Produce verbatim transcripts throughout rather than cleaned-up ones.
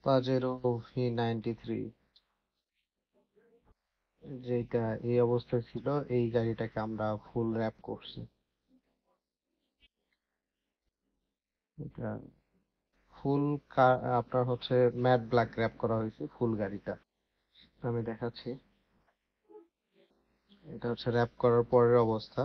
Pajero V ninety three, যেটা এই অবস্থায় ছিল, এই গাড়িটাকে আমরা ফুল র্যাপ করছি। এটা ফুল আপনার হচ্ছে ম্যাট ব্ল্যাক র্যাপ করা হয়েছে ফুল গাড়িটা। আমি দেখাচ্ছি, এটা হচ্ছে র্যাপ করার পরের অবস্থা।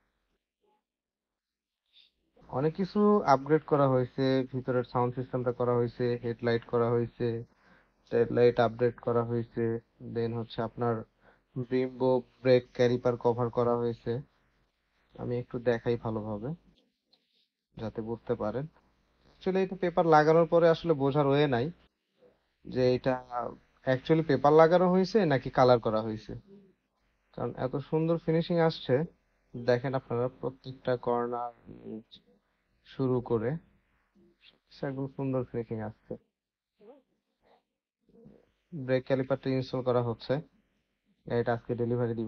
অনেক কিছু আপগ্রেড করা হয়েছে, ভিতরের সাউন্ড সিস্টেমটা করা হয়েছে, হেডলাইট করা হয়েছে, টেইললাইট আপডেট করা হয়েছে, দেন হচ্ছে আপনার ব্রেম্বো ব্রেক ক্যালিপার কভার করা হয়েছে। আমি একটু দেখাই ভালোভাবে যাতে বুঝতে পারেন। অ্যাকচুয়ালি এটা পেপার লাগানোর পরে আসলে বোঝার ওয়ে নাই যে এটা অ্যাকচুয়ালি পেপার লাগানো হয়েছে নাকি কালার করা হয়েছে, কারণ এত সুন্দর ফিনিশিং আসছে। দেখেন আপনারা প্রত্যেকটা কর্নার শুরু করে একদম সুন্দর ফিনিশিং আসছে। ব্রেক ক্যালিপারটা ইনস্টল করা হচ্ছে, এটা আজকে ডেলিভারি দিব।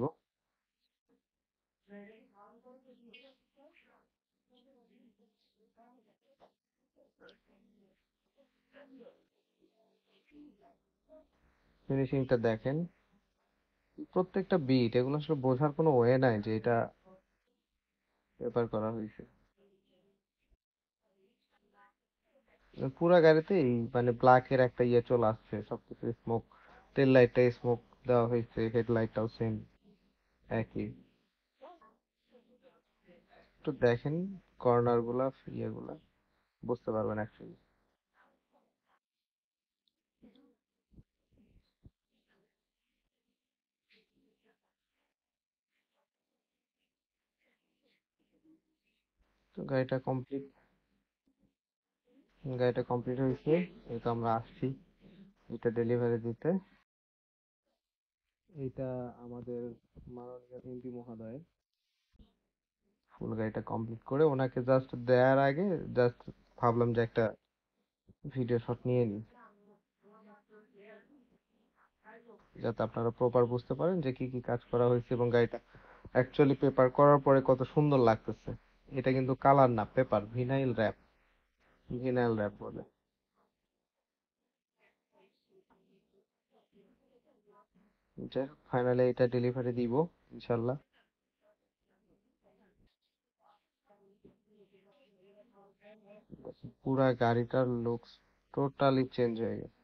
ফিনিশিংটা দেখেন, প্রত্যেকটা বিট, এগুলো আসলে বোঝার কোনো ওয়ে নাই যে এটা পেপার করা হয়েছে। পুরা গাড়িতেই মানে ব্ল্যাকের একটা ইয়ে চলে আসছে, সবকিছু স্মোক। টেল লাইটটা স্মোক দেওয়া হয়েছে, হেডলাইটটাও সেম একই। একটু দেখেন কর্নার গুলা, ইয়েগুলা বুঝতে পারবেন অ্যাকচুয়ালি। তো গাড়িটা কমপ্লিট, গাড়িটা কমপ্লিট হয়েছে। এই তো আমরা আসছি এটা ডেলিভারি দিতে। এটা আমাদের মাননীয় এমপি মহোদয়। ফুল গাড়িটা কমপ্লিট করে ওনাকে জাস্ট দেওয়ার আগে জাস্ট ভাবলাম যে একটা ভিডিও শট নিয়ে নিই, যাতে আপনারা প্রপার বুঝতে পারেন যে কি কি কাজ করা হয়েছে এবং গাড়িটা অ্যাকচুয়ালি পেপার করার পরে কত সুন্দর লাগতেছে। এটা কিন্তু কালার না, paper, vinyl wrap, vinyl wrap বলে। যাই হোক, ফাইনালি এটা ডেলিভারি দিব ইনশাল্লাহ। পুরা গাড়িটার লুকস টোটালি চেঞ্জ হয়ে গেছে।